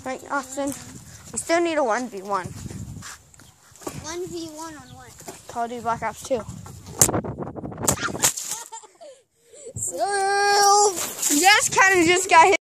Right, Austin? We still need a 1v1. 1v1 on what? Call of Duty Black Ops 2. So, Yes, kind of just got hit.